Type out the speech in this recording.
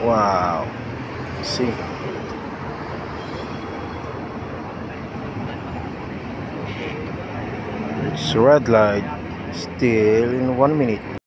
Wow. See. It's red light. Still in 1 minute.